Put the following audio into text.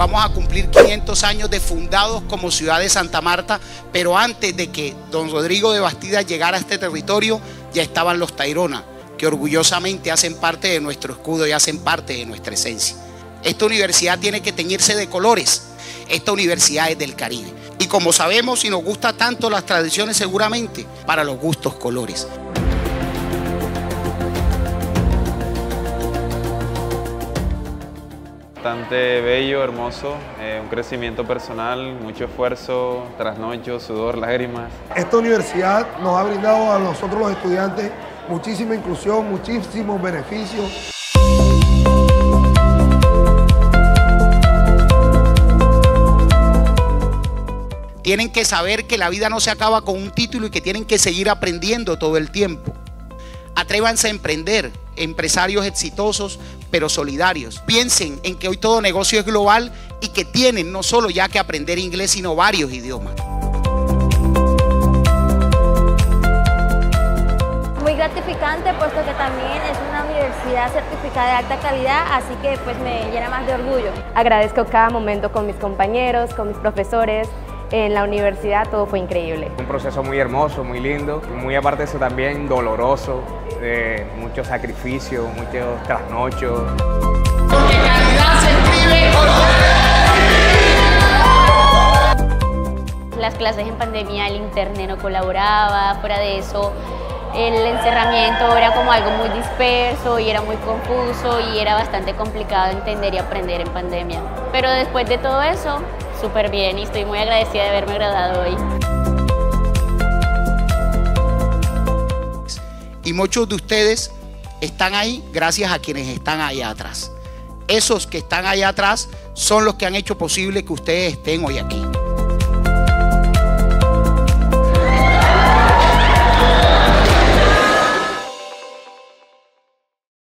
vamos a cumplir 500 años de fundados como ciudad de Santa Marta, pero antes de que don Rodrigo de Bastida llegara a este territorio, ya estaban los Tayrona, que orgullosamente hacen parte de nuestro escudo y hacen parte de nuestra esencia. Esta universidad tiene que teñirse de colores. Esta universidad es del Caribe. Y como sabemos y nos gusta tanto las tradiciones, seguramente, para los gustos colores. Bastante bello, hermoso, un crecimiento personal, mucho esfuerzo, trasnocho, sudor, lágrimas. Esta universidad nos ha brindado a nosotros los estudiantes muchísima inclusión, muchísimos beneficios. Tienen que saber que la vida no se acaba con un título y que tienen que seguir aprendiendo todo el tiempo. Atrévanse a emprender, empresarios exitosos pero solidarios. Piensen en que hoy todo negocio es global y que tienen no solo ya que aprender inglés, sino varios idiomas. Muy gratificante, puesto que también es una universidad certificada de alta calidad, así que pues me llena más de orgullo. Agradezco cada momento con mis compañeros, con mis profesores. En la universidad todo fue increíble. Un proceso muy hermoso, muy lindo, muy aparte de eso también doloroso, mucho sacrificio, muchos trasnochos. Porque calidad se escribe con... Las clases en pandemia, el internet no colaboraba, fuera de eso el encerramiento era como algo muy disperso y era muy confuso y era bastante complicado entender y aprender en pandemia. Pero después de todo eso, súper bien y estoy muy agradecida de haberme graduado hoy. Y muchos de ustedes están ahí gracias a quienes están allá atrás. Esos que están allá atrás son los que han hecho posible que ustedes estén hoy aquí.